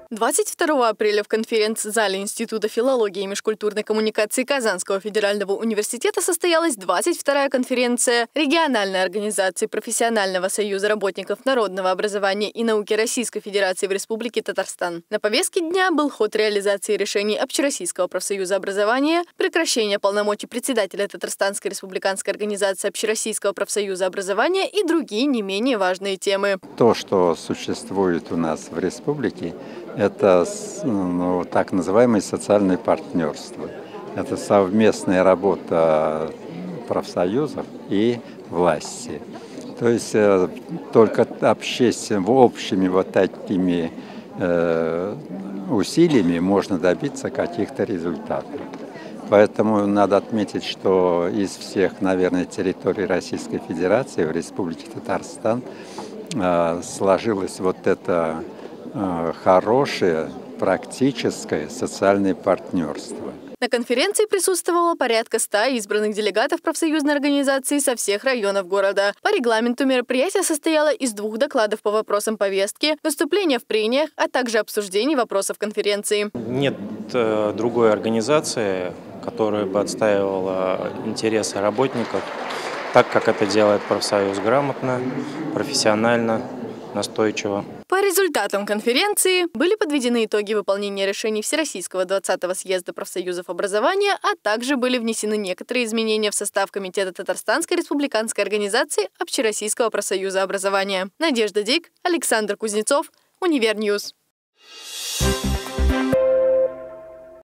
22 апреля в конференц-зале Института филологии и межкультурной коммуникации Казанского федерального университета состоялась 22-я конференция Региональной организации Профессионального союза работников народного образования и науки Российской Федерации в Республике Татарстан. На повестке дня был ход реализации решений Общероссийского профсоюза образования, прекращение полномочий председателя Татарстанской республиканской организации Общероссийского профсоюза образования и другие не менее важные темы. То, что существует у нас в республике, это так называемое социальное партнерство. Это совместная работа профсоюзов и власти. То есть только общими вот такими усилиями можно добиться каких-то результатов. Поэтому надо отметить, что из всех, наверное, территорий Российской Федерации в Республике Татарстан сложилось вот это хорошее практическое социальное партнерство. На конференции присутствовало порядка 100 избранных делегатов профсоюзной организации со всех районов города. По регламенту мероприятие состояло из 2 докладов по вопросам повестки, выступления в прениях, а также обсуждений вопросов конференции. Нет другой организации, которая бы отстаивала интересы работников, так как это делает профсоюз грамотно, профессионально, настойчиво. По результатам конференции были подведены итоги выполнения решений Всероссийского 20-го съезда профсоюзов образования, а также были внесены некоторые изменения в состав Комитета Татарстанской республиканской организации Общероссийского профсоюза образования. Надежда Дик, Александр Кузнецов, Универньюз.